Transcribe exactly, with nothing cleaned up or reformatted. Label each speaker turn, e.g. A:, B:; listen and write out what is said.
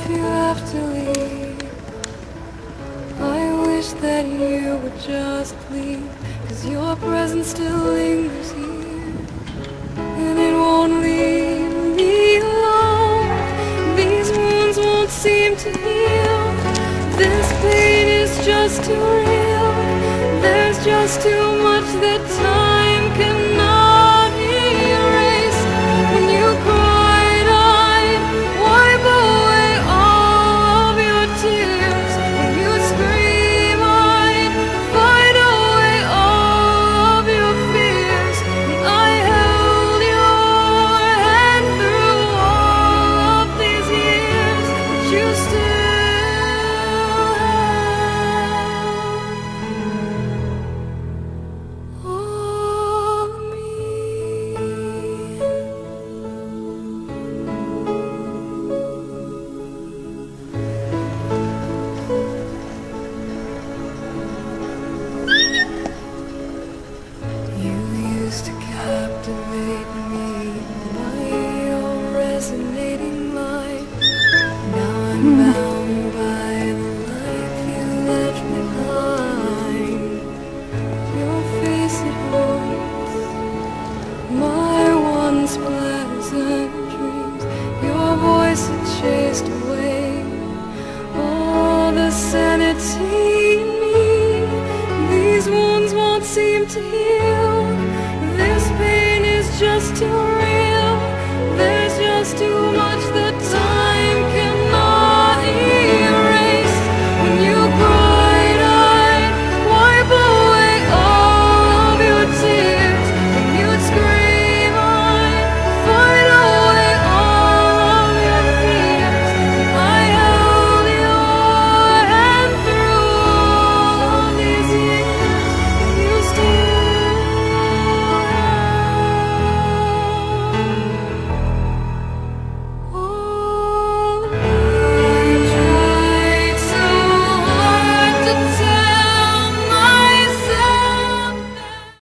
A: if you have to leave, I wish that you would just leave, 'cause your presence still lingers here, and it won't leave me alone. These wounds won't seem to heal. This pain is just too real. There's just too much that time cannot erase. When you cried, I'd wipe away all of your tears. When you scream, I'd fight away all of your fears. And I held your hand through all of these years, but you still to captivate me by your resonating light. Now I'm bound by the life you left behind. Your face it haunts my once pleasant dreams. Your voice it chased away all the sanity in me. These wounds won't seem to heal. This pain is just too